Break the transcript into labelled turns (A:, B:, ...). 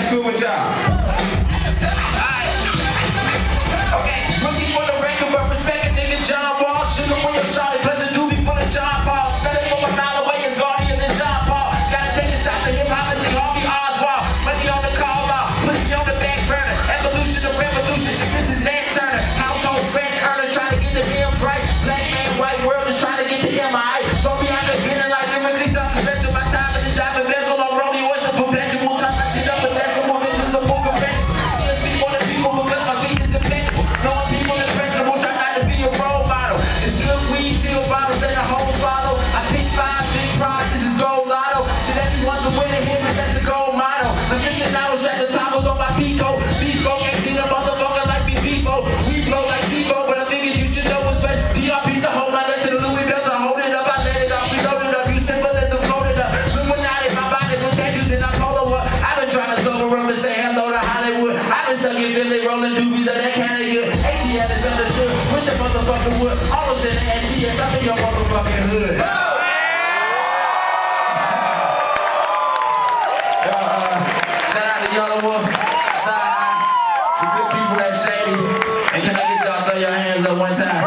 A: good with y'all.
B: Okay, looking for the record, but respect a nigga John Wall. Sugar for your shot, it pleasant doobie for the Sean Paul. Spell it from a mile away, it's Guardian than John Paul. Gotta take a shot to hip-hop and the Harvey Oswald. Money on the call out, pussy on the back burner. Evolution of revolution, shit, this is Nat Turner. Household scratch earner, trying to get the hymns right. Black man, white world is trying to get the MI. Go behind the dinner like lyrically something special. My time is the job and bezel. I'm rolling what's the perpetual. Turn my shit up and that's the one. This is the full confession. CSP for the people because my beat is impeccable. Knowing people impressionable, try not to be a role model. It's good weed, till bottles, then a whole bottle. I pick 5 big prize, this is gold lotto. Should everyone's a winner here, but that's the gold motto. Aficionados at the tacos on my pico. Beast go ain't seen a motherfucker like me people. We blow like Devo, but I figured you should know what's best. PRP's the whole, I let to the Louis belt, I hold it up, I let it off, we load it up, you simple as the float it up. Illuminati, my body was tattoos, then I told her what. I've been trying to sober up and say hello to Hollywood. I've been stuck in Philly, rolling doobies of that kind of good. ATL is understood, wish a motherfucker would. All of a sudden, STS, I'm in your motherfucking hood. Shout out to Yellow Wolf, Side, the good people that shady. And can I get y'all throw your hands up one time?